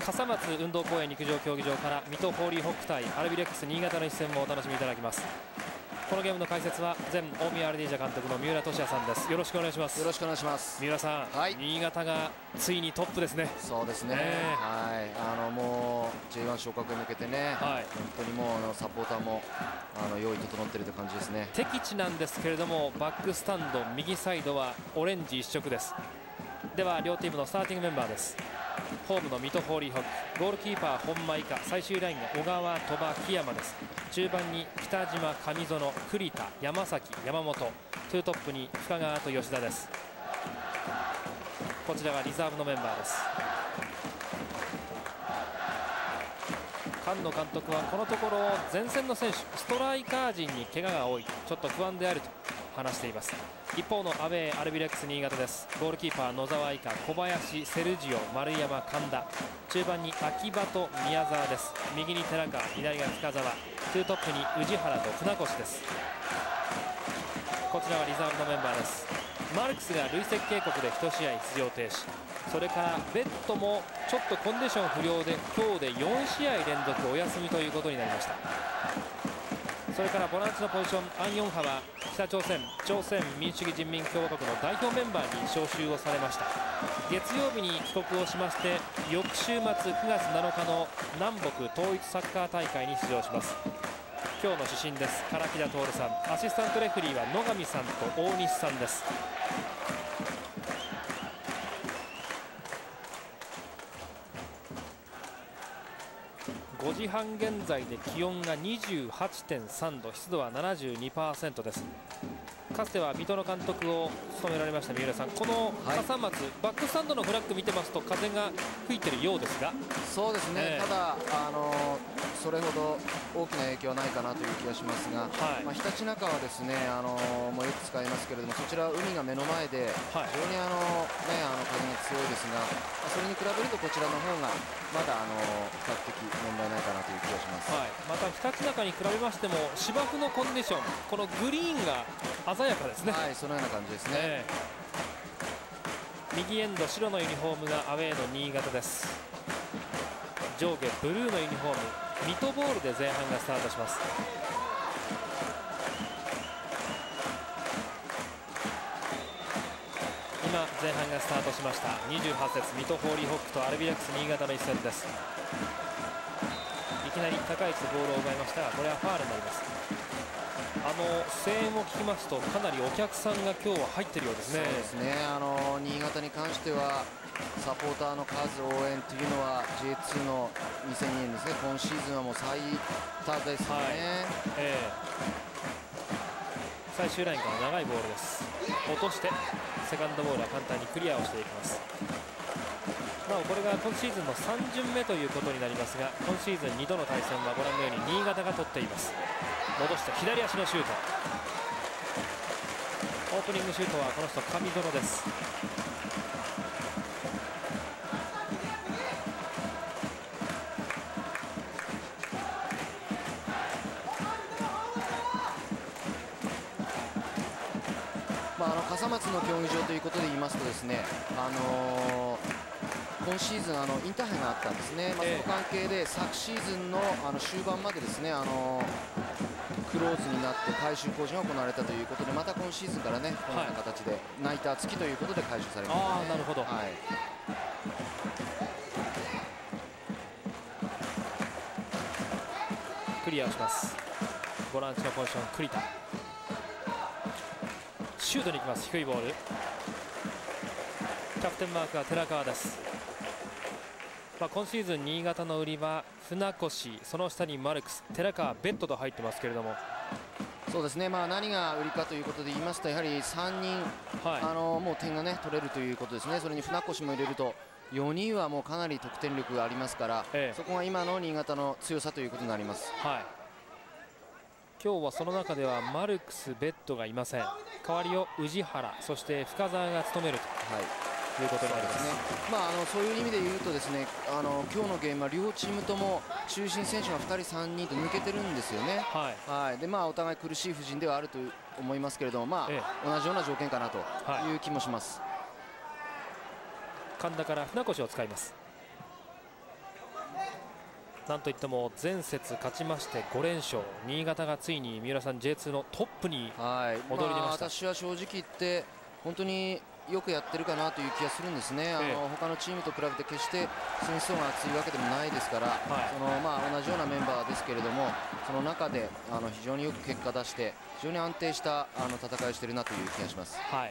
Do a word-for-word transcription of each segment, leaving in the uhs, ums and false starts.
笠松運動公園陸上競技場から水戸ホーリーホック対アルビレックス新潟の一戦もお楽しみいただきます。このゲームの解説は前大宮アルディージャ監督の三浦俊也さんです。よろしくお願いします。 よろしくお願いします。 三浦さん、はい、新潟がついにトップですね。 そうですね、えー、はい、あのもう ジェイワン 昇格に向けてね、はい、本当にもうあのサポーターもあの用意整っているという感じですね。 敵地なんですけれども、バックスタンド右サイドはオレンジ一色です。では両チームのスターティングメンバーです。ホームの水戸ホーリーホック、ゴールキーパー本間以下、最終ラインが小川、鳥羽、木山です。中盤に北島、上園、栗田、山崎、山本、ツートップに深川と吉田です。こちらがリザーブのメンバーです。菅野監督はこのところ前線の選手、ストライカー陣に怪我が多い、ちょっと不安であると話しています。一方のアウェーアルビレックス新潟です。ゴールキーパー野沢以下、小林、セルジオ、丸山、神田、中盤に秋葉と宮沢です。右に寺川、左が深沢、ツートップに宇治原と船越です。こちらはリザーブのメンバーです。マルクスが累積警告でいち試合出場停止、それからベッドもちょっとコンディション不良で今日でよん試合連続お休みということになりました。それからボランチのポジション、アン・ヨンハは北朝鮮朝鮮民主主義人民共和国の代表メンバーに招集をされました。月曜日に帰国をしまして、翌週末くがつなのかの南北統一サッカー大会に出場します。今日の主審です。唐木田徹さん、アシスタントレフェリーは野上さんと大西さんです。ごじはん現在で気温が にじゅうはちてんさんど、湿度は ななじゅうにパーセント です。かつては水戸の監督を務められました三浦さん、この笠松、はい、バックスタンドのフラッグ見てますと風が吹いているようですが、 そうですね、えー、ただ、あのー、それほど大きな影響はないかなという気がしますが、はい、まあ、ひたちなかはですね、あのー、もうよく使いますけれども、そちらは海が目の前で、はい、非常にあの、ね、あの風が強いですが、それに比べるとこちらの方がまだあの比較的問題ないかなという気がします。 はい、またひたちなかに比べましても芝生のコンディション、このグリーンが鮮やかですね。 はい、そのような感じですね。えー、右エンド白のユニフォームがアウェーの新潟です。上下ブルーのユニフォーム、ミトボールで前半がスタートします。今前半がスタートしました。にじゅうはち節水戸ホーリーホックとアルビレックス新潟の一戦です。いきなり高い位置でボールを奪いましたが、これはファウルになります。あの声援を聞きますとかなりお客さんが今日は入っているようですね。 そうですね、あの新潟に関してはサポーターの数、応援というのは ジェイツー のにせんにんですね、今シーズンはもう最多ですね。はい、えー、最終ラインから長いボールです。落としてセカンドボールは簡単にクリアをしていきます。なおこれが今シーズンのさん巡目ということになりますが、今シーズンにどの対戦はご覧のように新潟が取っています。戻して左足のシュート、オープニングシュートはこの人上園です。 まあ、あの笠松の競技場ということで言いますとですね、あのー今シーズンあのインターハイがあったんですね、まあ、その関係で昨シーズンのあの終盤までですね、あのクローズになって改修工事が行われたということで、また今シーズンからねこのような形でナイター付きということで改修されました、ね。 あー、なるほど、はい、クリアをします。ボランチのポジション栗田、シュートに行きます。低いボール、キャプテンマークは寺川です。まあ今シーズン新潟の売りは船越、その下にマルクス、寺川、ベッドと入ってますけれども、 そうですね、まあ何が売りかということで言いますと、やはりさんにん、はい、あのもう点がね取れるということですね。それに船越も入れるとよにんはもうかなり得点力がありますから、ええ、そこが今の新潟の強さということになります。はい、 今日はその中ではマルクス、ベッドがいません。代わりを宇治原、そして深澤が務めると、はい、いうことになりますね。 まあ、あのそういう意味で言うとですね、あの今日のゲームは両チームとも中心選手がふたりさんにんと抜けてるんですよね。はい、はい、でまあお互い苦しい布陣ではあると思いますけれども、まあ、ええ、同じような条件かなという気もします。 はい、神田から船越を使います。 なんといっても前節勝ちましてご連勝、新潟がついに三浦さん ジェイツー のトップにはい、 戻りました。 まあ、私は正直言って本当によくやってるかなという気がするんですね。あの、ええ、他のチームと比べて決して選手層が厚いわけでもないですから、はい、そのまあ、同じようなメンバーですけれども、その中であの非常によく結果出して非常に安定したあの戦いをしているなという気がします。はい、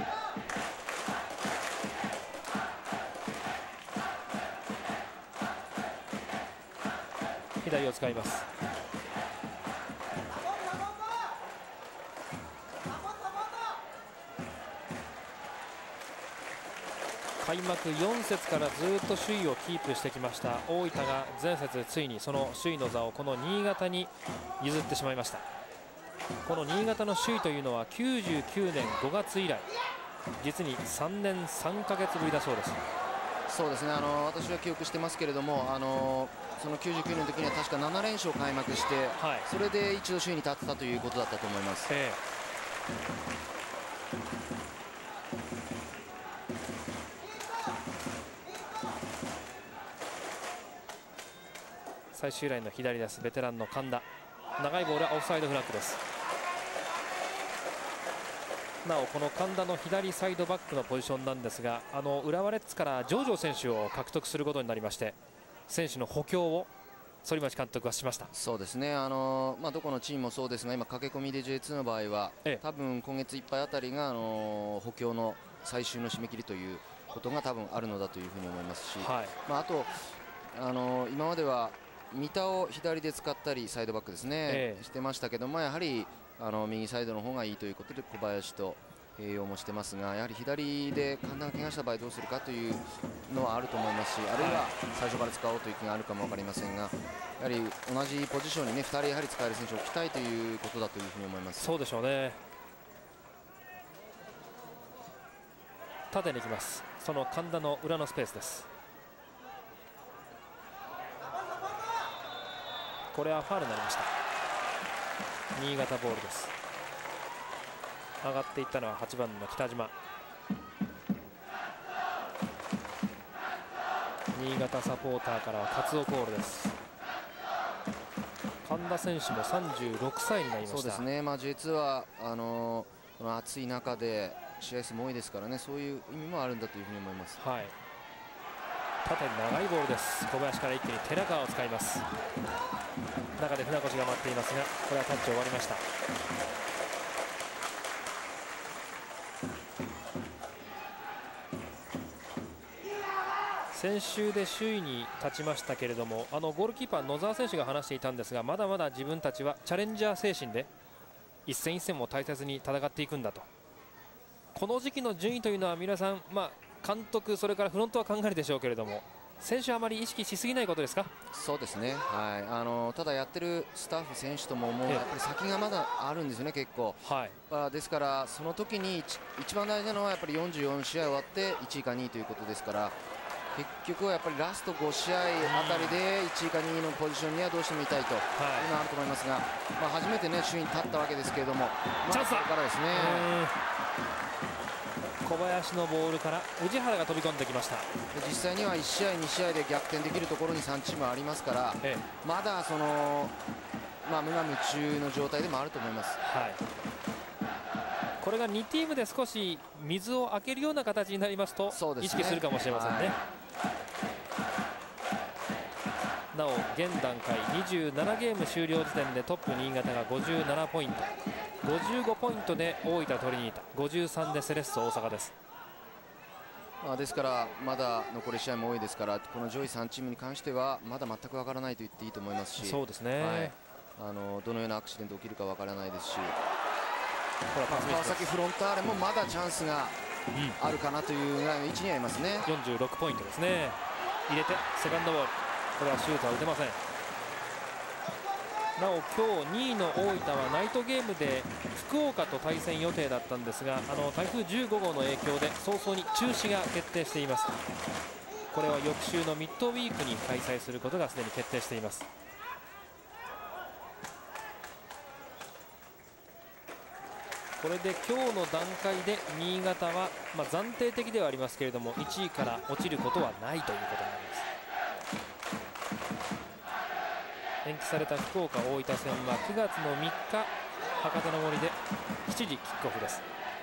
左を使います。開幕よん節からずっと首位をキープしてきました大分が前節ついにその首位の座をこの新潟に譲ってしまいました。この新潟の首位というのはきゅうじゅうきゅうねんごがつ以来実にさんねんさんかげつぶりだそうです。 そうですね、あの私は記憶してますけれども、あのそのきゅうじゅうきゅうねんの時には確かなな連勝開幕して、はい、それで一度首位に立ってたということだったと思います。ええ、 最終ラインの左です。ベテランの神田、長いボールはオフサイドフラッグです。なおこの神田の左サイドバックのポジションなんですが、あの浦和レッズからジョージョ選手を獲得することになりまして、選手の補強を反町監督はしました。 そうですね、あのまあ、どこのチームもそうですが、今駆け込みで ジェイツー の場合は、ええ、多分今月いっぱいあたりが、あの補強の最終の締め切りということが多分あるのだというふうに思いますし、はい、まあ、あと、あの今までは三田を左で使ったりサイドバックですね、ええ、してましたけど、まあ、やはりあの右サイドの方がいいということで小林と併用もしてますが、やはり左で簡単な怪我した場合どうするかというのはあると思いますし、あるいは最初から使おうという気があるかも分かりませんが、やはり同じポジションに、ね、ふたりやはり使える選手を置きたいということだというふうに思います。 そうでしょうね。縦に行きます。その神田の裏のスペースです。これはファウルになりました。新潟ボールです。上がっていったのははちばんの北島。新潟サポーターからは活動コールです。神田選手もさんじゅうろくさいになりました。 そうですね、まあ、ジェイツー はあのー、この暑い中で試合数も多いですからね、そういう意味もあるんだというふうに思います。 はい、縦に長いボールです。小林から一気に寺川を使います。中で船越が待っていますが、これはタッチ終わりました。先週で首位に立ちましたけれども、あのゴールキーパー野沢選手が話していたんですが、まだまだ自分たちはチャレンジャー精神で一戦一戦も大切に戦っていくんだと。この時期の順位というのは皆さん、まあ、監督それからフロントは考えるでしょうけれども、選手はあまり意識しすぎないことですか。 そうですね、はい、あのただやってるスタッフ選手とももうやっぱり先がまだあるんですよね、結構、はい、まあ、ですからその時に一番大事なのはやっぱりよんじゅうよんしあい終わっていちいかにいということですから、結局はやっぱりラストごしあいあたりでいちいかにいのポジションにはどうしてもいたいというのがあると思いますが、まあ、初めてね首位に立ったわけですけれども、まあ、そこからですね、 小林のボールから宇治原が飛び込んできました。 実際にはいちしあいにしあいで逆転できるところにさんチームありますから、ええ、まだその、まあ、無我夢中の状態でもあると思います。はい、 これがにチームで少し水を開けるような形になりますと意識するかもしれませんね。はい、なお現段階にじゅうななゲーム終了時点でトップ新潟がごじゅうななポイント、ごじゅうごポイントで大分トリニータ、ごじゅうさんでセレッソ大阪です。 まあですからまだ残り試合も多いですから、この上位さんチームに関してはまだ全くわからないと言っていいと思いますし、 そうですね、 はい、あのどのようなアクシデント起きるかわからないですし、川崎フロンターレもまだチャンスがあるかなというぐらいの位置にはいますね。 よんじゅうろくポイントですね。入れてセカンドボール、これはシュートは打てません。なお今日にいの大分はナイトゲームで福岡と対戦予定だったんですが、あの台風じゅうごごうの影響で早々に中止が決定しています。これは翌週のミッドウィークに開催することがすでに決定しています。これで今日の段階で新潟は、まあ、暫定的ではありますけれどもいちいから落ちることはないということになります。 延期された福岡大分戦はくがつのみっか博多の森でしちじキックオフです。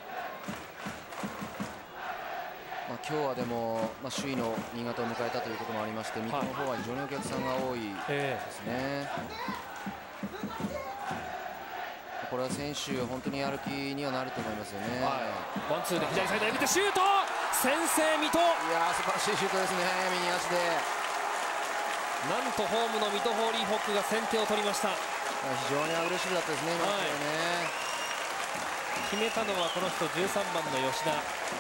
まあ、今日はでも、まあ、首位の新潟を迎えたということもありまして、水戸の方は非常にお客さんが多いですね。これは選手、本当にやる気にはなると思いますよね。 はい、ワンツーで左サイドへ見てシュート、先制水戸。 いやー、素晴らしいシュートですね、右足で。 なんとホームの水戸ホーリーホックが先手を取りました。 非常にアグレッシブだったですね、今のね、はい、 決めたのはこの人じゅうさんばんの吉田。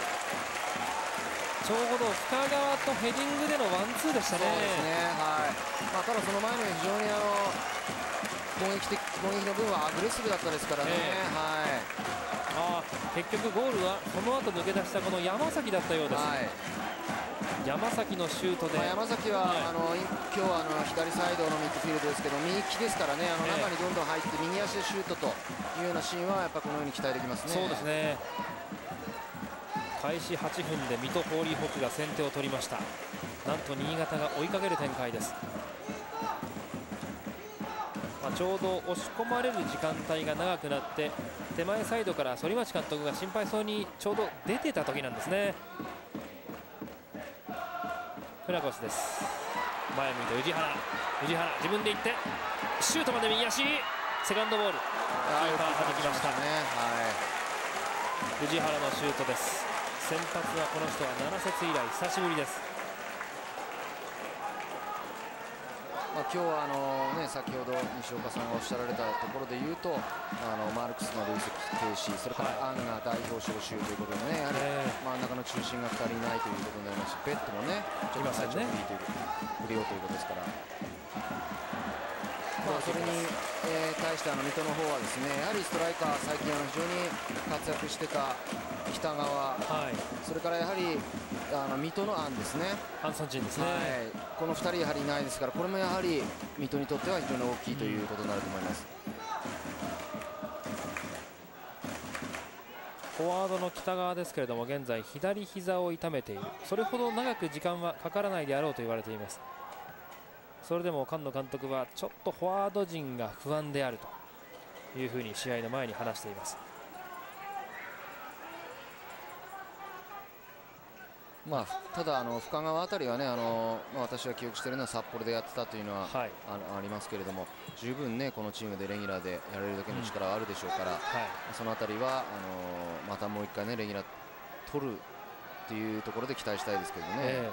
ちょうど深川とヘディングでのワンツーでしたね。 そうですね、はい。まあ、ただその前の非常にあの攻撃的攻撃の分はアグレッシブだったですからね、えー、はい。 あ結局ゴールはその後抜け出したこの山崎だったようです、はい、山崎のシュートで、 まあ、山崎は、はい、あの今日はあの左サイドのミッドフィールドですけど、右利きですからね、あの中にどんどん入って右足でシュートというようなシーンはやっぱこのように期待できますね。 そうですね。開始はちふんで水戸ホーリーホックが先手を取りました。なんと新潟が追いかける展開です。まあ、ちょうど押し込まれる時間帯が長くなって手前サイドから反町監督が心配そうにちょうど出てた時なんですね。船越です。前向いて宇治原、宇治原自分で行ってシュートまで右足、セカンドボールキーパー弾きましたね。宇治原のシュートです。先発はこの人はなな節以来久しぶりです。 まあ、今日はあの、ね、先ほど西岡さんがおっしゃられたところで言うと、あのマルクスの累積停止、それからアンが代表招集ということでね、やはり真ん中の中心がふたりいないということになりますし、ベッドもね、ちょっと体調不良という不良ということですから。まあ、それに、えー、対してあの水戸の方はですね、やはりストライカー、最近あの非常に活躍してた北川、はい、それからやはりあの水戸のアンですね、 アンソンジンですね、はい、 このふたりやはりいないですから、これもやはり水戸にとっては非常に大きいということになると思います。 フォワードの北川ですけれども、現在左膝を痛めている。それほど長く時間はかからないであろうと言われています。それでも菅野監督はちょっとフォワード陣が不安であるというふうに試合の前に話しています。 まあ、ただあの深川あたりはね、あの、まあ、私が記憶しているのは札幌でやってたというのは、はい、あ, ありますけれども、十分ねこのチームでレギュラーでやれるだけの力はあるでしょうから、うん、はい、そのあたりはあのまたもう一回ねレギュラー取るっていうところで期待したいですけどね。え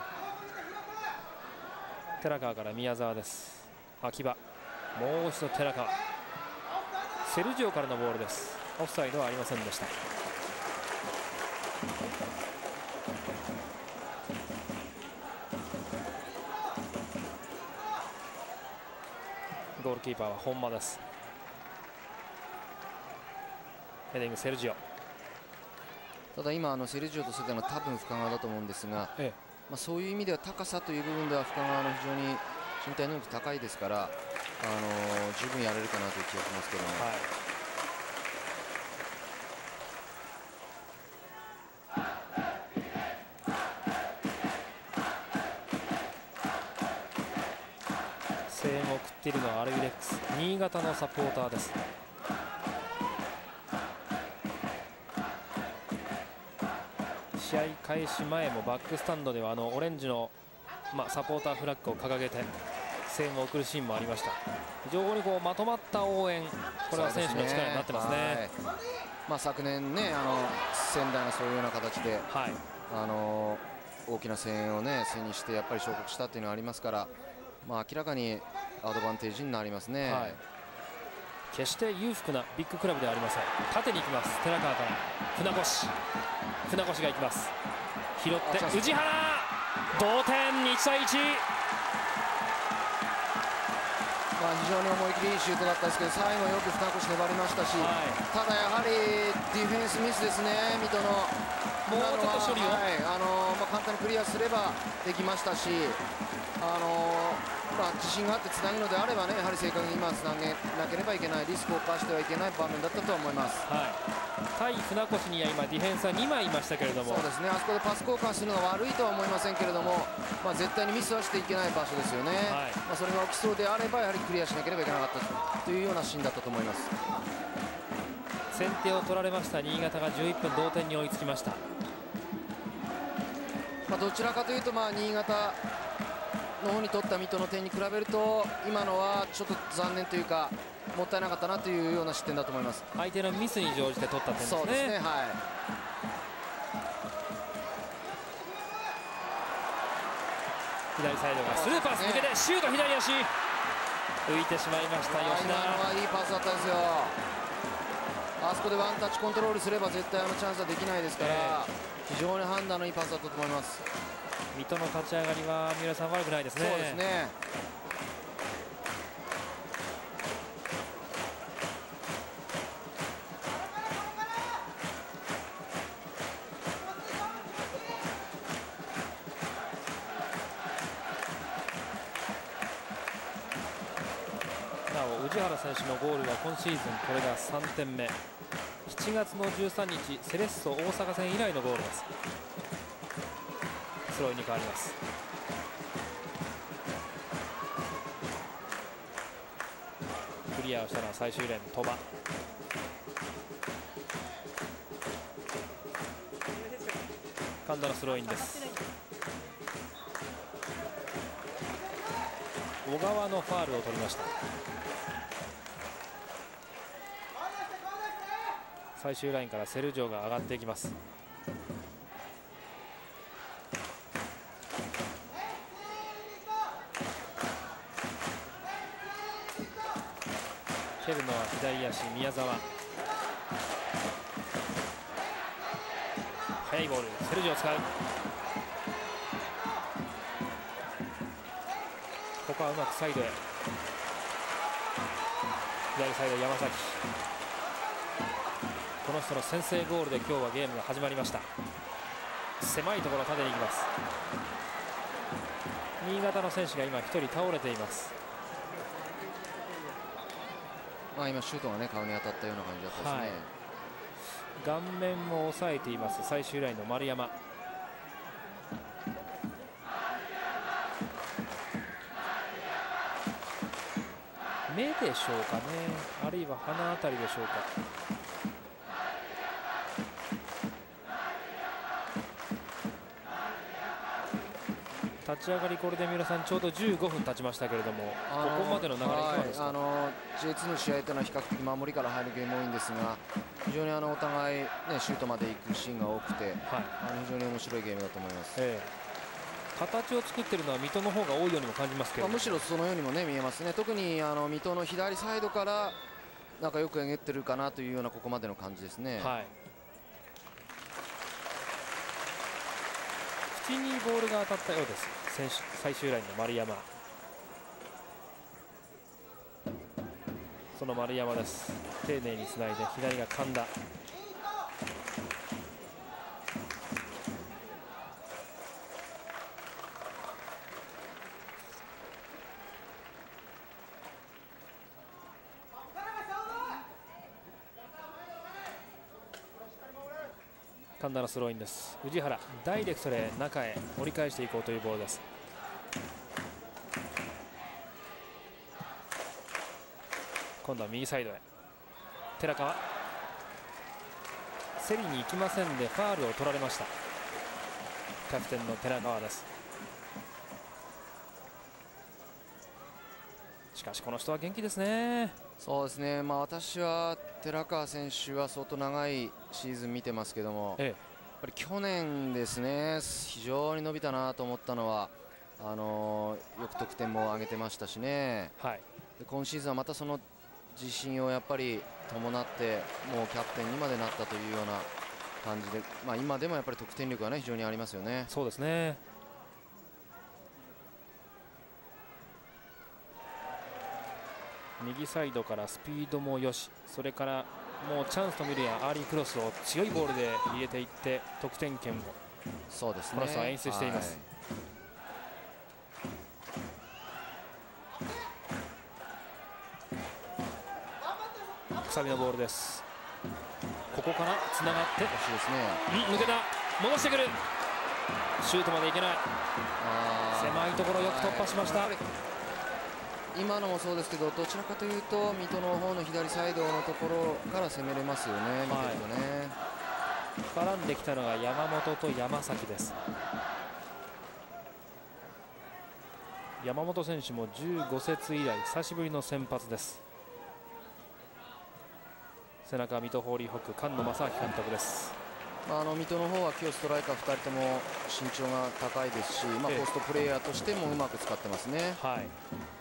ー、寺川から宮澤です。秋葉、もう一度寺川、セルジオからのボールです。オフサイドはありませんでした。ゴールキーパーは本間です。ヘディングセルジオ。 ただ今あのセルジオとしての多分深川だと思うんですが、ええ、まあそういう意味では高さという部分では深川の非常に身体能力高いですから、あのー、十分やれるかなという気がしますけども、はい、 声援を送っているのはアルビレックス新潟のサポーターです。試合開始前もバックスタンドではあのオレンジの、まあ、サポーターフラッグを掲げて声援を送るシーンもありました。非常にこうまとまった応援、これは選手の力になってますね。 まあ昨年ね、あの仙台がそういうような形で、はい、あの大きな声援をね背にしてやっぱり昇格したっていうのはありますから、まあ明らかにアドバンテージになりますね。はい、 決して裕福なビッグクラブではありません。縦に行きます。寺川から船越、船越が行きます。拾って宇治原、同点いちたいいち。 まあ非常に思い切りいいシュートだったんですけど、最後よく船越粘りましたし、はい、ただやはりディフェンスミスですね、水戸の。 もうちょっと処理を、 はい、あのまあ、簡単にクリアすればできましたし、あのままあ、自信があってつなぐのであればね、やはり正確に今つなげなければいけない、リスクを冒してはいけない場面だったとは思います。 はい、対船越には今ディフェンスはにまいいましたけれども、 そうですね、あそこでパス交換するのが悪いとは思いませんけれども、まあ、絶対にミスはしていけない場所ですよね、はい、まあそれが起きそうであればやはりクリアしなければいけなかったというようなシーンだったと思います。 先手を取られました新潟がじゅういっぷん同点に追いつきました。 まあどちらかというと、まあ新潟の方に取った水戸の点に比べると今のはちょっと残念というかもったいなかったなというような失点だと思います。 相手のミスに乗じて取った点ですね。 そうですね、はい、 左サイドがスルーパス抜けてシュート、左足浮いてしまいました吉田。 今のはいいパスだったですよ。あそこでワンタッチコントロールすれば絶対あのチャンスはできないですから、えー、非常に判断のいいパスだったと思います。 水戸の立ち上がりは三浦さん悪くないですね。 そうですね。 なお宇治原選手のゴールは今シーズンこれがさんてんめ、しちがつのじゅうさんにちセレッソ大阪戦以来のゴールです。スローインに変わります。クリアをしたのは最終レーン鳥羽。神田のスローインです。小川のファールを取りました。最終ラインからセルジョーが上がっていきます。蹴るのは左足宮澤。速いボールセルジョーを使う。ここはうまくサイドへ。左サイド山崎、この人の先制ゴールで今日はゲームが始まりました。狭いところ縦に行きます。新潟の選手が今ひとり倒れています。 まあ今シュートがね顔に当たったような感じだったですね、はい、 顔面も抑えています最終ラインの丸山。目でしょうかね、あるいは鼻あたりでしょうか。立ち上がりこれで三浦さんちょうどじゅうごふん経ちましたけれども、ここまでの流れいかがですか。 はい、あの ジェイツー の試合というのは比較的守りから入るゲーム多いんですが、非常にあのお互い、ね、シュートまで行くシーンが多くて、はい、あの非常に面白いゲームだと思います、ええ、形を作っているのは水戸の方が多いようにも感じますけど、 まあ、むしろそのようにも、ね、見えますね。特にあの水戸の左サイドからなんかよくえげってるかなというようなここまでの感じですね。はい、 口にボールが当たったようです。選手最終ラインの丸山。その丸山です。丁寧につないで左が神田。神田のスローインです。宇治原ダイレクトで中へ折り返していこうというボールです。今度は右サイドへ寺川。競りに行きませんでファールを取られました。キャプテンの寺川です。しかしこの人は元気ですね。 そうですね、まあ、私は寺川選手は相当長いシーズン見てますけども、ええ、やっぱり去年ですね非常に伸びたなと思ったのはあのー、よく得点も上げてましたしね、はい、で今シーズンはまたその自信をやっぱり伴ってもうキャプテンにまでなったというような感じで、まあ、今でもやっぱり得点力がね非常にありますよね。 そうですね。右サイドからスピードもよし、それからもうチャンスと見るやアーリークロスを強いボールで入れていって得点圏をそうですね、 この人は演出しています。 くさびのボールです。ここからつながって惜しいですね。 うん抜けた、戻してくる、シュートまでいけない。狭いところよく突破しました。 今のもそうですけど、どちらかというと水戸の方の左サイドのところから攻めれますよね、見てるとね。 絡んできたのが山本と山崎です。山本選手もじゅうご節以来久しぶりの先発です。背中は水戸ホーリーホック菅野正明監督です。 まあ、あの水戸の方は今日ストライカーふたりとも身長が高いですし、まあ、ポストプレーヤーとしてもうまく使ってますね。 はい、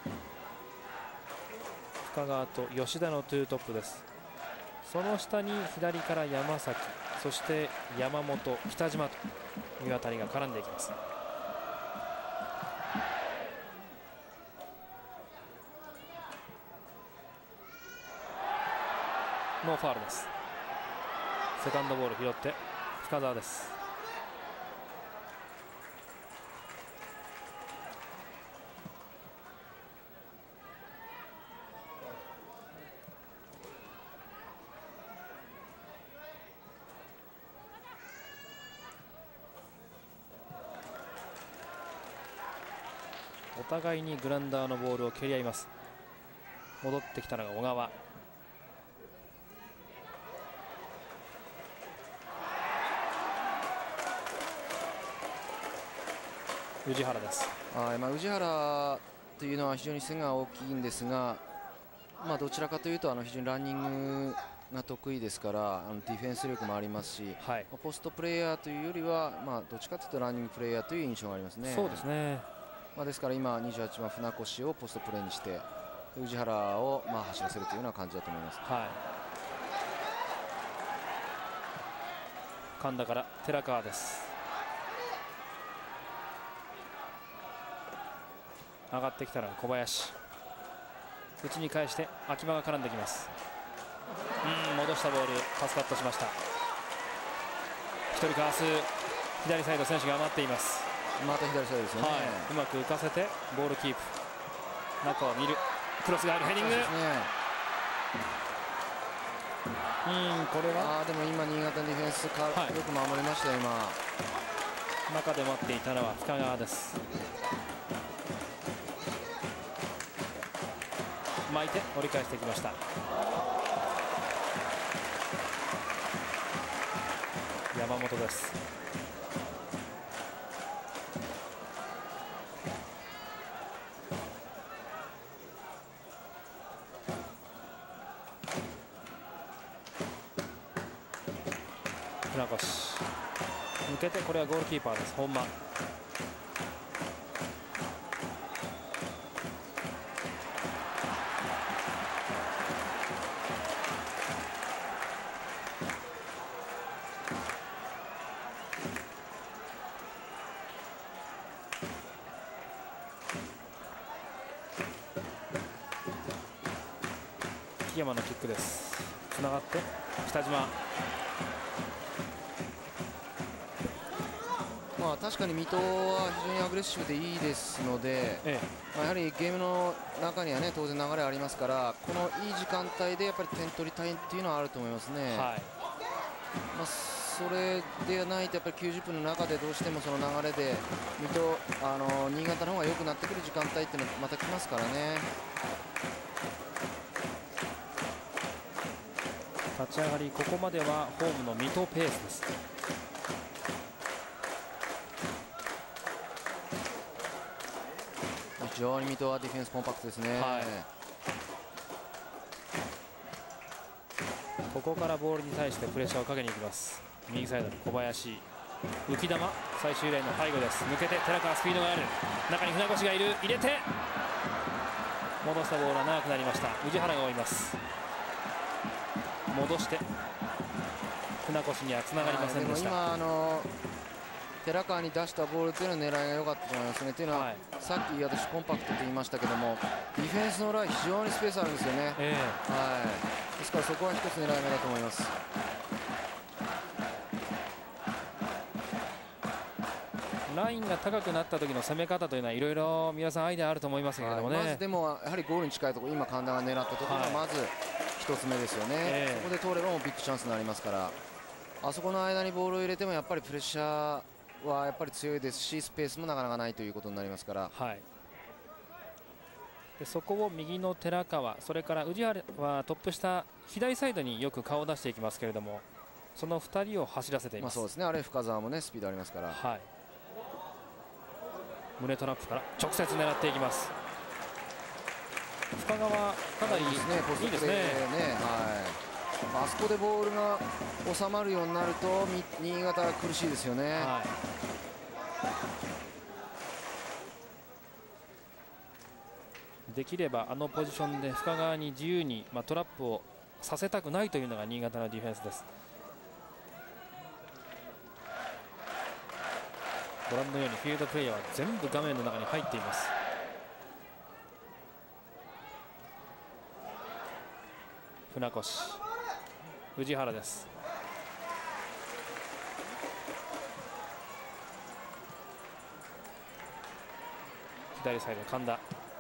深川と吉田のツートップです。その下に左から山崎、そして山本、北島というあたりが絡んでいきます。ノーファウルです。セカンドボール拾って深澤です。お互いにグラウンダーのボールを蹴り合います。戻ってきたのが小川。宇治原です。 はい、まあ、宇治原というのは非常に背が大きいんですが、まあ、どちらかというとあの非常にランニングが得意ですから、あのディフェンス力もありますし、はい、ポストプレーヤーというよりは、まあ、どっちかというとランニングプレーヤーという印象がありますね。 そうですね。 まあ、ですから今にじゅうはちばん船越をポストプレーにして宇治原をまあ走らせるというような感じだと思います。 はい、神田から寺川です。上がってきたのは小林、内に返して秋葉が絡んできます。うん戻したボールパスカットしました。ひとりかわす左サイド選手が余っています。 また左サイドですよね、はい、 うまく浮かせてボールキープ、中を見る、クロスがあるヘディング、ね、うんこれはあでも今新潟のディフェンスか、はい、よく守りましたよ。今中で待っていたのは深川です。巻いて折り返してきました。山本です。船越抜けて、これはゴールキーパーです。本間木山のキックです。つながって北島、 まあ、確かに水戸は非常にアグレッシブでいいですので、ええまあ、やはりゲームの中には、ね、当然流れありますから、このいい時間帯でやっぱり点取りたいっていうのはあると思いますね。はいまあ、それでないとやっぱりきゅうじゅっぷんの中でどうしてもその流れで水戸あの新潟の方が良くなってくる時間帯っていうのはまた来ますからね。 立ち上がりここまではホームの水戸ペースです。 非常に水戸はディフェンスコンパクトですね。はい、 ここからボールに対してプレッシャーをかけに行きます。右サイドの小林、浮き球、最終ラインの背後です。抜けて寺川、スピードがある、中に船越がいる、入れて戻したボールは長くなりました。宇治原が追います。戻して船越にはつながりませんでした。 今あの寺川に出したボールというのは狙いが良かったと思いますね。というのは、はい、さっき私コンパクトと言いましたけども、ディフェンスの裏非常にスペースあるんですよね。えーはい、ですからそこは一つ狙い目だと思います。 ラインが高くなった時の攻め方というのはいろいろ皆さんアイデアあると思いますけれどもね、 はい、まずでもやはりゴールに近いところ、今神田が狙ったところがまずひとつめですよね、えー、そこで通ればもうビッグチャンスになりますから、あそこの間にボールを入れてもやっぱりプレッシャーはやっぱり強いですし、スペースもなかなかないということになりますから、 はい、でそこを右の寺川、それから宇治原はトップ下左サイドによく顔を出していきますけれども、そのふたりを走らせています。 まあそうですね、あれ深澤もねスピードありますから、 はい、胸トラップから直接狙っていきます。深川かなりいいですね、いいですね、 はい、あそこでボールが収まるようになると新潟は苦しいですよね。はい、 できればあのポジションで深川に自由に、まあ、トラップをさせたくないというのが新潟のディフェンスです。ご覧のようにフィールドプレーヤーは全部画面の中に入っています。船越、宇治原です。左サイド神田、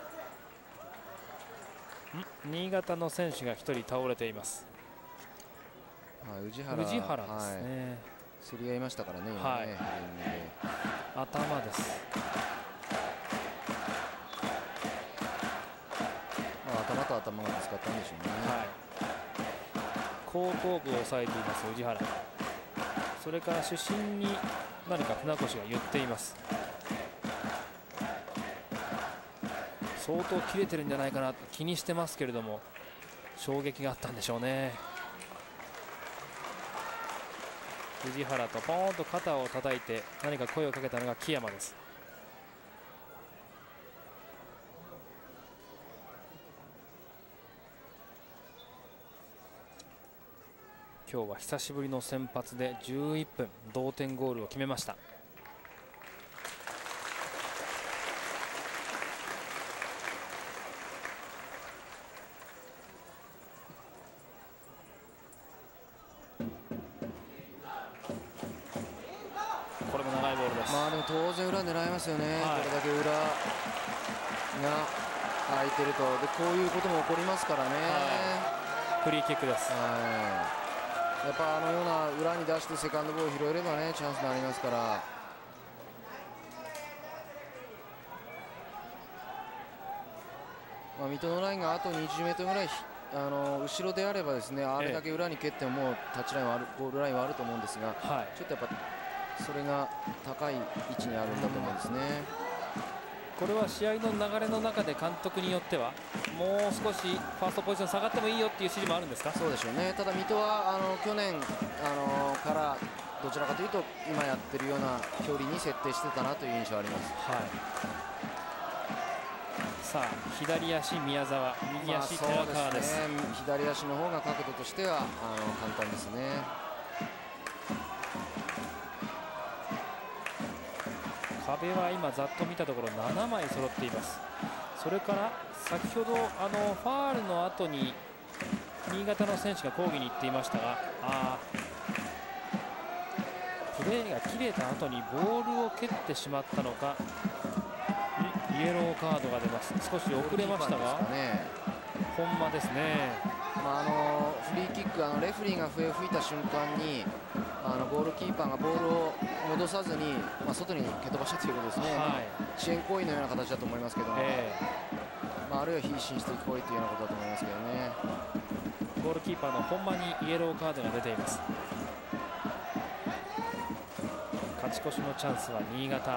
新潟の選手がひとり倒れています。 宇治原、 宇治原ですね、はい、 競り合いましたからね、今ね、はい、 頭です。 まあ、頭と頭がぶつかったんでしょうね。はい、 後頭部を押さえています宇治原、それから主審に何か船越が言っています。相当切れてるんじゃないかなと気にしてますけれども、衝撃があったんでしょうね。宇治原とポーンと肩を叩いて何か声をかけたのが木山です。今日は久しぶりの先発でじゅういっぷん同点ゴールを決めました。これも長いボールです。 まあでも当然裏狙いますよね、はい、これだけ裏が空いてると。でこういうことも起こりますからね、 はい、フリーキックです。 はい、やっぱあのような裏に出してセカンドボール拾えればねチャンスになりますから。まあ、水戸のラインがあとにじゅうメートルぐらいあの後ろであればですね、あれだけ裏に蹴ってももうタッチラインはある、ゴールラインはあると思うんですが、はい、ちょっとやっぱそれが高い位置にあるんだと思うんですね。 これは試合の流れの中で監督によってはもう少しファーストポジション下がってもいいよっていう指示もあるんですか。 そうでしょうね。ただ水戸はあの去年あのからどちらかというと今やってるような距離に設定してたなという印象あります。はい、 さあ左足宮澤、右足寺川です。 まあそうですね、左足の方が角度としてはあの簡単ですね。 壁は今ざっと見たところななまい揃っています。それから先ほどあのファールの後に新潟の選手が抗議に行っていましたが、あプレーが切れた後にボールを蹴ってしまったのか、イエローカードが出ます。少し遅れましたが、ね、本間ですね。 まあ、あのフリーキック、あのレフェリーが笛を吹いた瞬間にあのゴールキーパーがボールを戻さずに、まあ、外に蹴飛ばしたということですね。はい、遅延行為のような形だと思いますけども、えーまあ、あるいは必死にしていく行為というようなことだと思いますけどね。 ゴールキーパーの本間にイエローカードが出ています。勝ち越しのチャンスは新潟。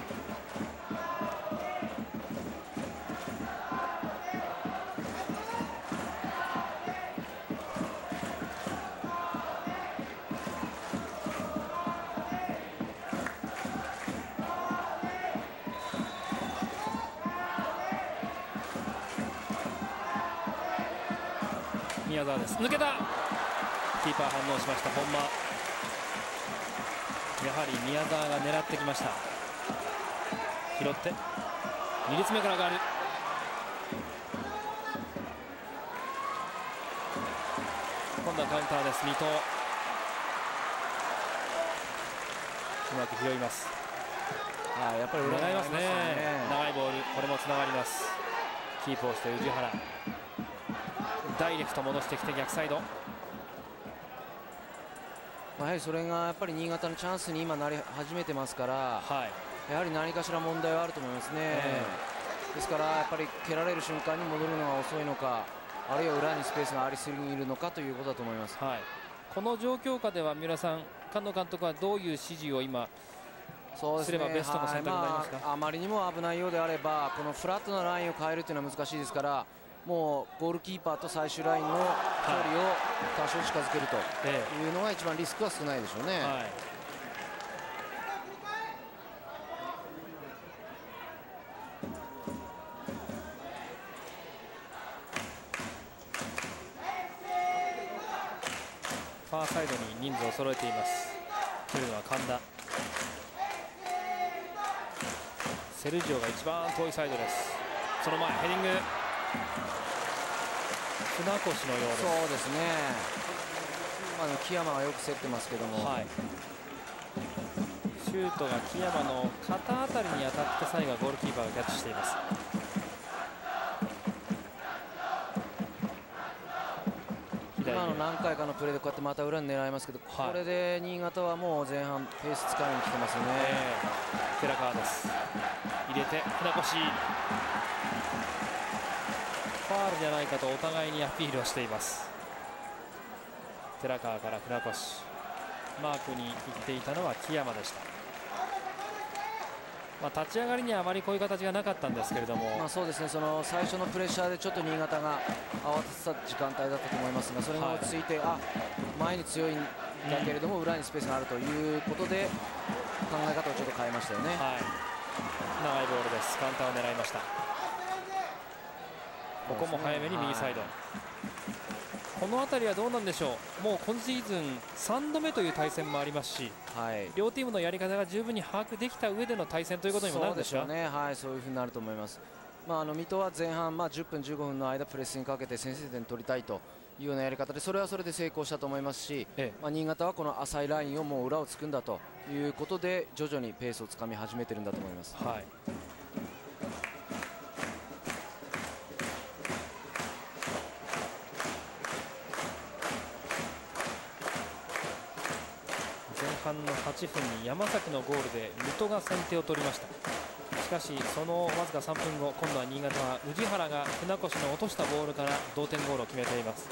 宮澤です。抜けた。キーパー反応しました本間。やはり宮澤が狙ってきました。拾ってに列目からがある。今度はカウンターです。水戸うまく拾います。 あやっぱり狙いますね。長いボール、これもつながります。キープをして宇治原。 ダイレクト戻してきて逆サイド。 やはりそれがやっぱり新潟のチャンスに今なり始めてますから、はい、やはり何かしら問題はあると思いますね、えー、ですからやっぱり蹴られる瞬間に戻るのが遅いのか、あるいは裏にスペースがありすぎるのかということだと思います、はい、 この状況下では三浦さん、菅野監督はどういう指示を今すればベストの選択になりますか。 はい、まあ、あまりにも危ないようであればこのフラットなラインを変えるというのは難しいですから、もうゴールキーパーと最終ラインの距離を多少近づけるというのが一番リスクは少ないでしょうね。はい、 ファーサイドに人数を揃えています。来るのは神田。セルジオが一番遠いサイドです。その前ヘディング、船越のようです。 そうですね、あの木山がよく競ってますけども、はい、 シュートが木山の肩あたりに当たって最後はゴールキーパーがキャッチしています。 今の何回かのプレーでこうやってまた裏に狙いますけど、はい、これで新潟はもう前半ペース使いに来てますよね、 えー、寺川です。入れて船越、ファールじゃないかとお互いにアピールをしています。寺川から船越、マークに行っていたのは木山でした。まあ、立ち上がりにはあまりこういう形がなかったんですけれども、 まあそうですね、その最初のプレッシャーでちょっと新潟が慌ててた時間帯だったと思いますが、それが落ち着いて、はい、あ前に強いんだけれども裏にスペースがあるということで考え方をちょっと変えましたよね。はい、 長いボールです。カウンターを狙いました。ここも早めに右サイド、はい、この辺りはどうなんでしょう。もう今シーズンさんどめという対戦もありますし、はい、両チームのやり方が十分に把握できた上での対戦ということにもなるでしょう。 そうですよね、はい、そういうふうになると思います。まあ、あの水戸は前半、まあ、じゅっぷんじゅうごふんの間プレスにかけて先制点取りたいというようなやり方で、それはそれで成功したと思いますし、ええ、まあ、新潟はこの浅いラインをもう裏をつくんだということで徐々にペースをつかみ始めてるんだと思います。はい、 前半のはちふんに山崎のゴールで水戸が先手を取りました。しかしそのわずかさんぷんご、今度は新潟は宇治原が船越の落としたボールから同点ゴールを決めています。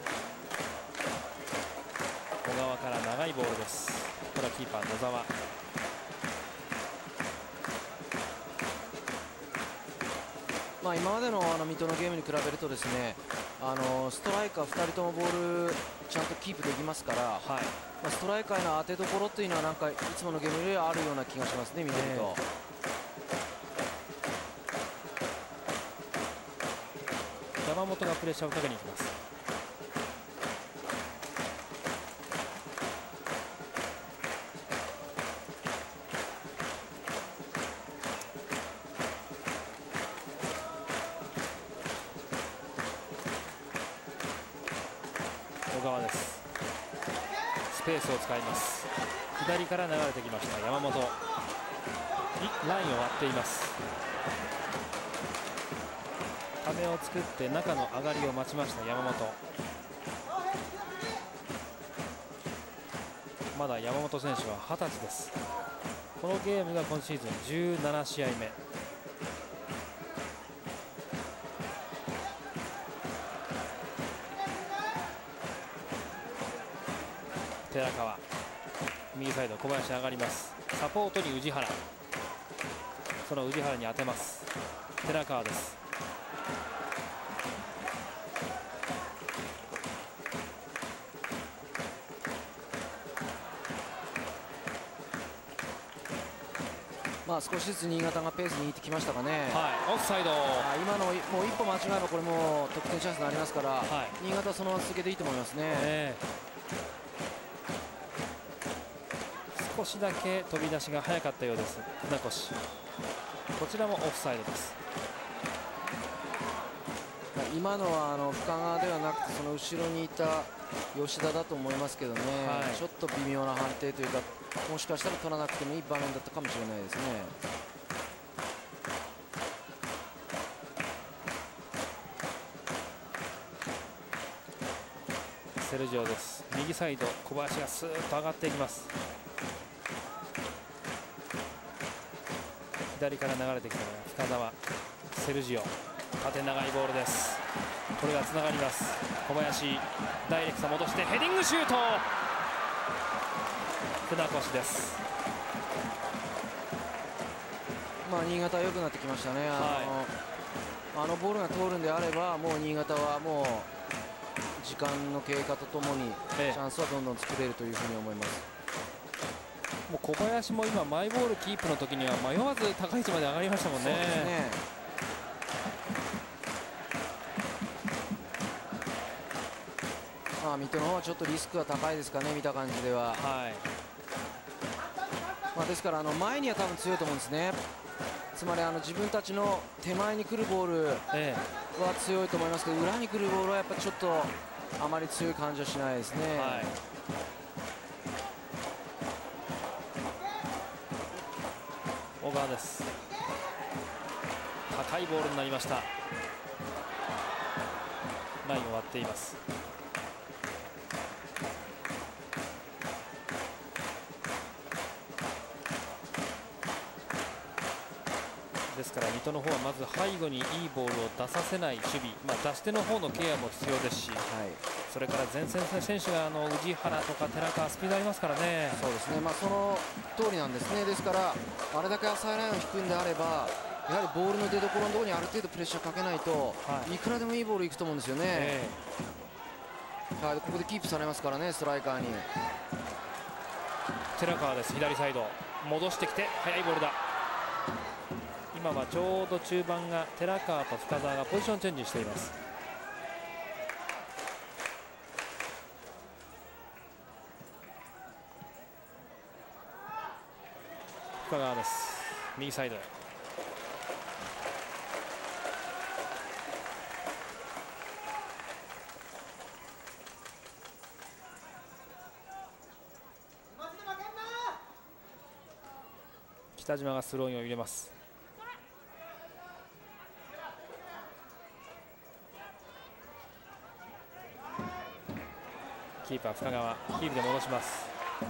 小川から長いボールです。これはキーパー野沢。 まあ今までのあの水戸のゲームに比べるとですね、あのストライカーふたりともボールちゃんとキープできますから、はい、まあストライカーへの当てどころというのはなんかいつものゲームよりはあるような気がしますね、見てると。 山本がプレッシャーをかけに行きます。小川です。スペースを使います。左から流れてきました山本、ラインを割っています。ためを作って中の上がりを待ちました山本。まだ山本選手ははたちです。このゲームが今シーズンじゅうななしあいめ。寺川、右サイド小林上がります。サポートに宇治原、その宇治原に当てます。寺川です。 まあ少しずつ新潟がペースに握ってきましたかね。 はい、オフサイド。 今のもう一歩間違えばこれも得点チャンスになりますから、はい、新潟はそのまま続けていいと思いますね。えー、少しだけ飛び出しが早かったようです、船越。こちらもオフサイドです。 今のはあの深川ではなくてその後ろにいた吉田だと思いますけどね、はい、ちょっと微妙な判定というか、もしかしたら取らなくてもいい場面だったかもしれないですね。 セルジオです。右サイド小林がスーッと上がっていきます。左から流れてきたのが深澤、セルジオ、縦長いボールです。これがつながります。小林ダイレクト戻してヘディングシュート、船越です。 まあ新潟は良くなってきましたね。あの、 はい、 あのボールが通るんであればもう新潟はもう時間の経過とともにチャンスはどんどん作れるというふうに思います。 もう小林も今マイボールキープの時には迷わず高い位置まで上がりましたもんね。そうですね。 まあ水戸の方はちょっとリスクが高いですかね、見た感じでは。はい。まあですからあの前には多分強いと思うんですね。つまりあの自分たちの手前に来るボールは強いと思いますけど、裏に来るボールはやっぱちょっとあまり強い感じはしないですね。はい、 小川です。高いボールになりました。ラインを割っています。ですから水戸の方はまず背後にいいボールを出させない守備、まあ、出し手の方のケアも必要ですし、はい、それから前線選手があの宇治原とか寺川スピードありますからね。 そうですね、まあ、その通りなんですね。ですからあれだけ浅いラインを引くんであればやはりボールの出どころのところにある程度プレッシャーかけないと、はい、いくらでもいいボールいくと思うんですよね。えー、はい、ここでキープされますからね、ストライカーに。 寺川です。左サイド戻してきて速いボールだ。今はちょうど中盤が寺川と深澤がポジションチェンジしています。深川です。右サイドへ。北島がスローインを入れます。キーパー深川ヒールで戻します。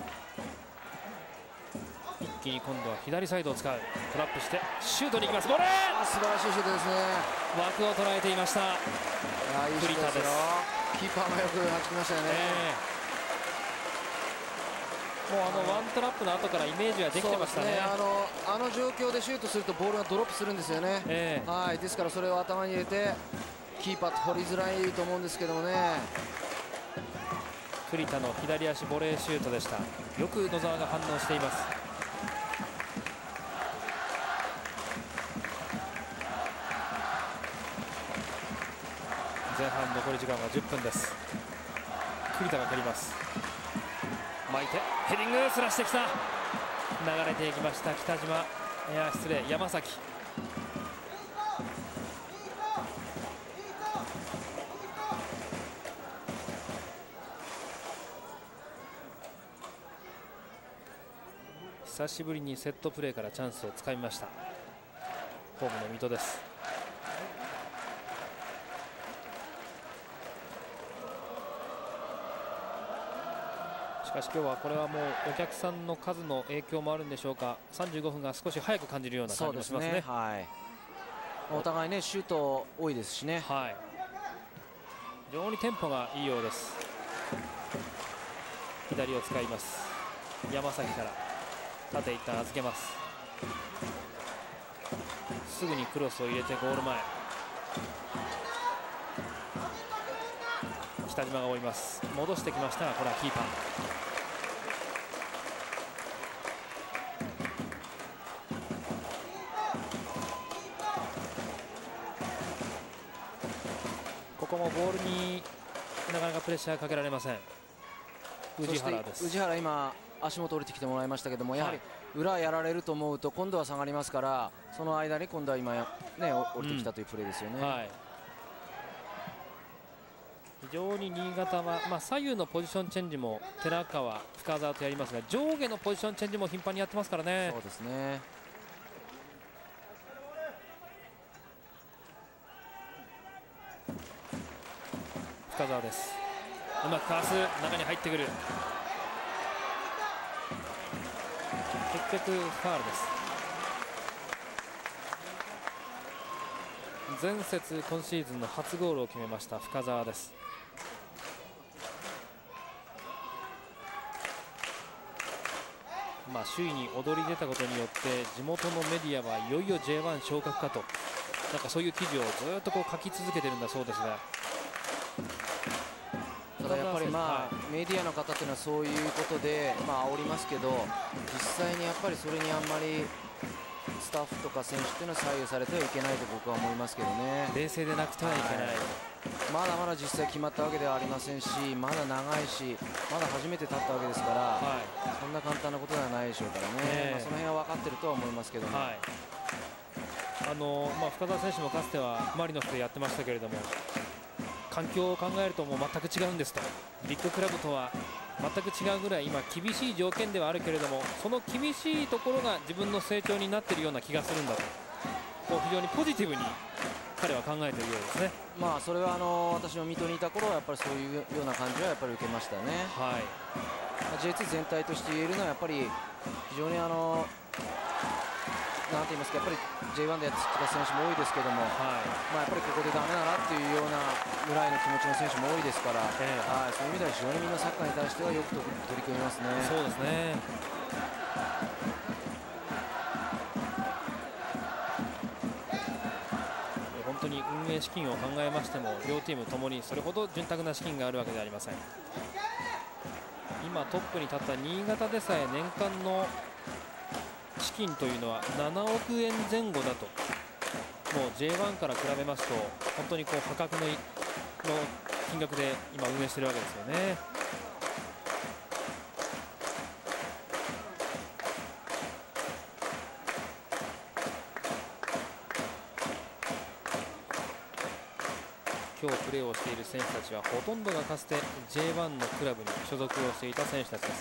一気に今度は左サイドを使う。トラップしてシュートに行きます。ボレー、 素晴らしいシュートですね。 枠を捉えていました。栗田です。 キーパーもよくはじきましたよね。 えー、もうあのワントラップの後からイメージはできてましたね。 あのあの状況でシュートするとボールがドロップするんですよね。えー、はい、ですからそれを頭に入れてキーパー取りづらいと思うんですけどもね。 栗田の左足ボレーシュートでした。よく野沢が反応しています。前半残り時間はじゅっぷんです。栗田が蹴ります。巻いてヘディング、すらしてきた。流れていきました北島、いや失礼山崎。久しぶりにセットプレーからチャンスをつかみました。ホームの水戸です。しかし今日はこれはもうお客さんの数の影響もあるんでしょうか。さんじゅうごふんが少し早く感じるような感じもしますね。 はい、お互いねシュート多いですしね。はい、 非常にテンポがいいようです。左を使います。山崎から縦一旦預けます。すぐにクロスを入れてゴール前。北島が追います。戻してきましたがこれはキーパー。ここもボールになかなかプレッシャーかけられません。宇治原です。 宇治原今足元降りてきてもらいましたけども、やはり裏やられると思うと今度は下がりますから、その間に今度は今ね降りてきたというプレーですよね。うん、はい、 非常に新潟は、まあ、左右のポジションチェンジも寺川、深澤とやりますが、上下のポジションチェンジも頻繁にやってますからね。 そうですね。 深澤です。 うまくかわす、中に入ってくる、結局ファウルです。前節今シーズンの初ゴールを決めました深澤です。まあ首位に躍り出たことによって地元のメディアはいよいよ ジェイワン 昇格かと、なんかそういう記事をずっとこう書き続けてるんだそうですが、 ただやっぱりまあメディアの方っていうのはそういうことでまあ煽りますけど、実際にやっぱりそれにあんまりスタッフとか選手っていうのは左右されてはいけないと僕は思いますけどね。 冷静でなくてはいけない、はい、 まだまだ実際決まったわけではありませんし、まだ長いし、まだ初めて立ったわけですから、はい、そんな簡単なことではないでしょうからね、まあ、その辺は分かってるとは思いますけども、はい、 あのまあ、深澤選手もかつてはマリノスでやってましたけれども、環境を考えるともう全く違うんですと、ビッグクラブとは全く違うぐらい今厳しい条件ではあるけれども、その厳しいところが自分の成長になっているような気がするんだと、こう非常にポジティブに彼は考えているようですね。 まあそれはあの私の水戸にいた頃はやっぱりそういうような感じはやっぱり受けましたね。はい、ジェイツー 全体として言えるのはやっぱり非常にあのなんて言いますか、やっぱり ジェイワン でやってきた選手も多いですけども、はい、まあやっぱりここでダメだなっていうようなぐらいの気持ちの選手も多いですから、えーはい、そういう意味では非常にみんなサッカーに対してはよく取り組みますね。 そうですね。本当に運営資金を考えましても両チームともにそれほど潤沢な資金があるわけではありません。今トップに立った新潟でさえ年間の資金というのはななおくえんぜん後だと、もう ジェイワン から比べますと本当にこう破格の金額で今運営しているわけですよね。今日プレーをしている選手たちはほとんどがかつて ジェイワン のクラブに所属をしていた選手たちです。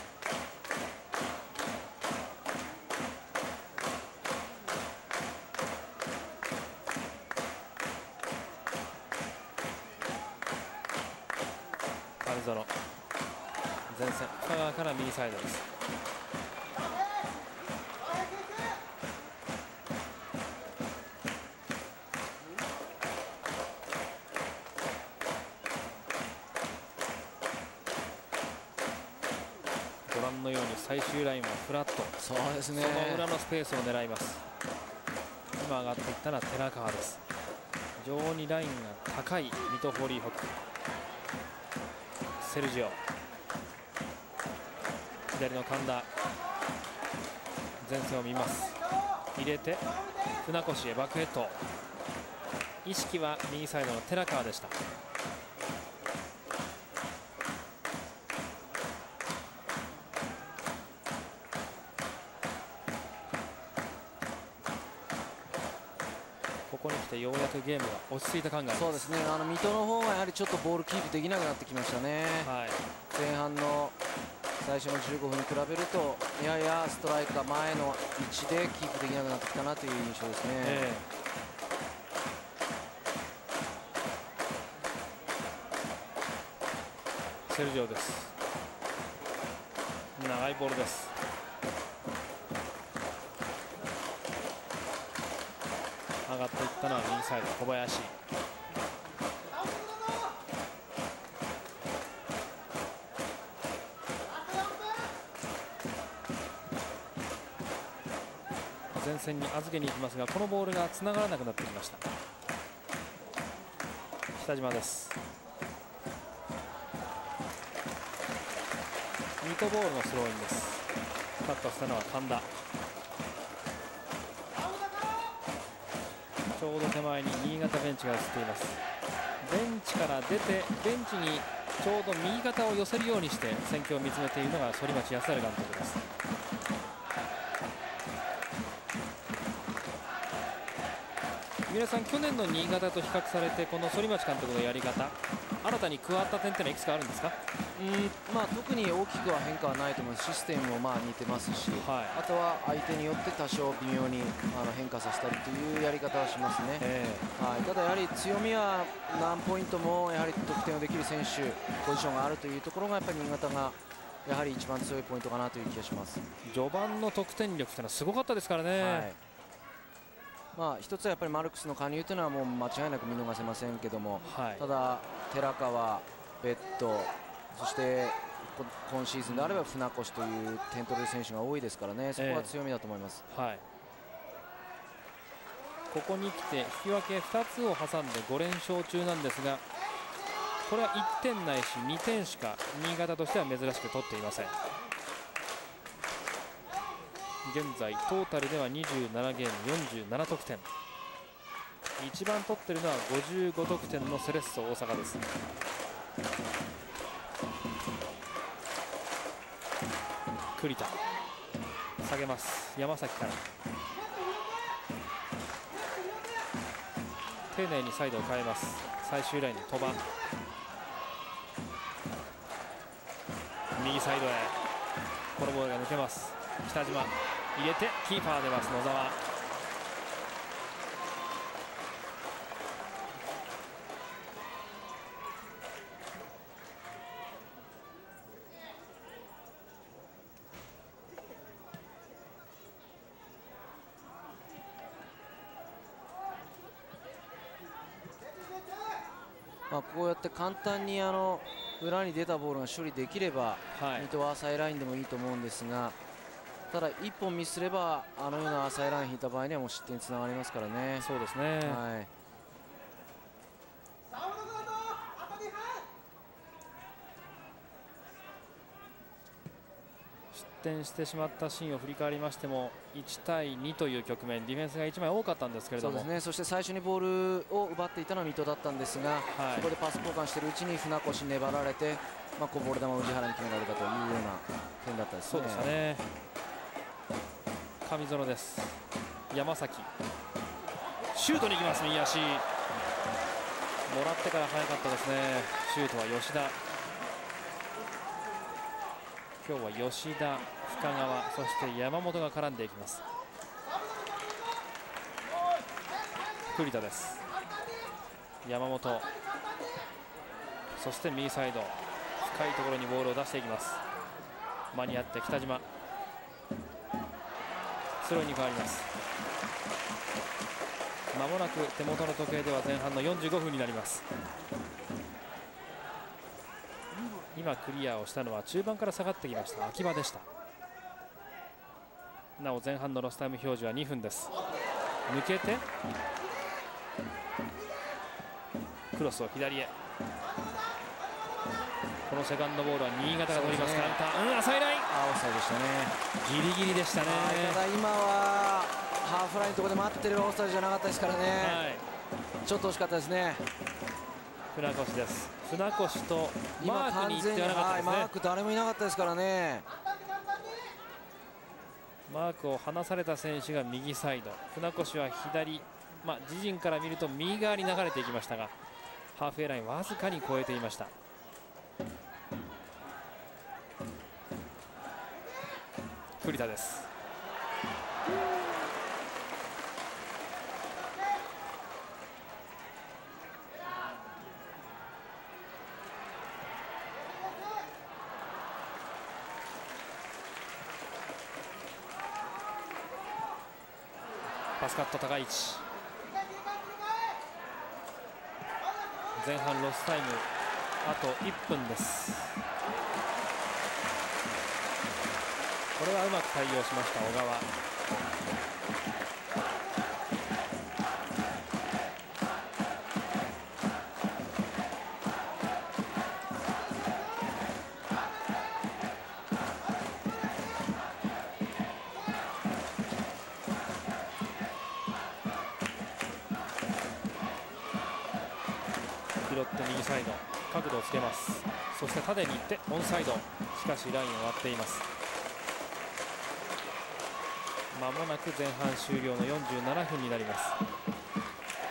前線深川から右サイドです。ご覧のように最終ラインはフラット、 そうですね、 その裏のスペースを狙います。今上がっていったのは寺川です。非常にラインが高い水戸ホーリーホック。セルジオ、左の神田、前線を見ます。入れて船越へバックヘッド、意識は右サイドの寺川でした。ここに来てようやくゲームが落ち着いた感があります。 そうですね、あの水戸の方がやはりちょっとボールキープできなくなってきましたね。はい、前半の最初のじゅうごふんに比べるとややストライカー前の位置でキープできなくなってきたなという印象ですね。えー、セルジオです。長いボールです。上がっていったのは右サイド小林。前線に預けに行きますがこのボールがつながらなくなってきました。北島です。ミートボールのスローインです。カットしたのは神田。ちょうど手前に新潟ベンチが映っています。ベンチから出てベンチにちょうど右肩を寄せるようにして戦況を見つめているのが反町康晴監督です。 三浦さん、去年の新潟と比較されてこの反町監督のやり方、新たに加わった点ってのはいくつかあるんですか？ うんまあ、特に大きくは変化はないと思います。システムもまあ似てますし、はい、あとは相手によって多少微妙にあの変化させたりというやり方はしますね、えーはい、ただやはり強みは何ポイントもやはり得点をできる選手ポジションがあるというところがやっぱり新潟がやはり一番強いポイントかなという気がします。 序盤の得点力というのはすごかったですからね、はい、 まあ、一つはやっぱりマルクスの加入というのはもう間違いなく見逃せませんけども、はい、ただ、寺川、ベッド、そして今シーズンであれば船越という点取れる選手が多いですからね、そこは強みだと思います、えーはい、 ここに来て引き分けふたつを挟んでご連勝中なんですが、これはいってんないしにてんしか新潟としては珍しく取っていません。現在トータルではにじゅうななゲームよんじゅうなな得点、一番取っているのはごじゅうご得点のセレッソ大阪です。栗田下げます。山崎から丁寧にサイドを変えます。最終ラインに鳥羽、右サイドへこのボールが抜けます。北島入れてキーパー出ます。野沢、 まあこうやって簡単にあの裏に出たボールが処理できれば、はい、水戸は浅いラインでもいいと思うんですが、ただいっぽんミスすればあのような浅いライン引いた場合にはもう失点につながりますからね。 そうですね、はい、失点してしまったシーンを振り返りましてもいちたいにという局面、ディフェンスがいちまい多かったんですけれども、 そうですね、そして最初にボールを奪っていたのは水戸だったんですが、はい、そこでパス交換しているうちに船越粘られて、まあ、こうボール球を宇治原に決められたというような点だったですね。 そうでしたね。上園です。山崎シュートに行きます。右足もらってから早かったですね。シュートは吉田、今日は吉田、深川、そして山本が絡んでいきます。栗田です。山本、そして右サイド深いところにボールを出していきます。間に合って北島、スローに変わります。まもなく手元の時計では前半のよんじゅうごふんになります。今クリアをしたのは中盤から下がってきました秋葉でした。なお前半のロスタイム表示はにふんです。抜けてクロスを左へ、このセカンドボールは新潟が取ります。カウンター、うん、浅いライン、 あ、オフサイドでしたね。 ギリギリでしたね。 ただ今はハーフラインのところで待ってるオフサイドじゃなかったですからね、はい、ちょっと惜しかったですね。 船越です。船越とマークに行ってはなかったですね。 マーク誰もいなかったですからね。 マークを離された選手が右サイド、船越は左、まあ、自陣から見ると右側に流れていきましたが、ハーフウェイラインわずかに超えていました。栗田です。パスカット高い位置、前半ロスタイムあといっぷんです。これはうまく対応しました小川。拾って右サイド角度をつけます。そして縦に行ってオンサイド、しかしラインを割っています。まもなく前半終了のよんじゅうななふんになります。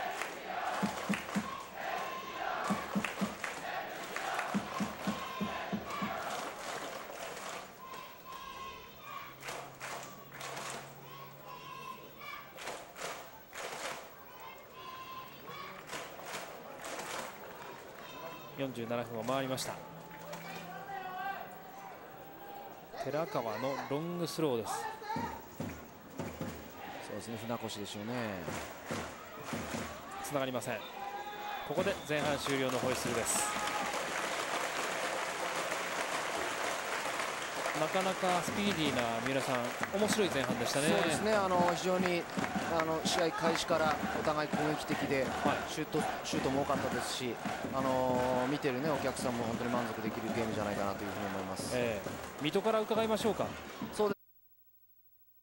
よんじゅうななふんを回りました。寺川のロングスローです。 そうですね、船越でしょうね。 つながりません。ここで前半終了のホイッスルです。なかなかスピーディーな三浦さん、面白い前半でしたね。 そうですね、あの非常にあの試合開始からお互い攻撃的で、はい、シュートシュートも多かったですし、あの見てる、ね、お客さんも本当に満足できるゲームじゃないかなというふうに思います。 えー、水戸から伺いましょうか。 そうです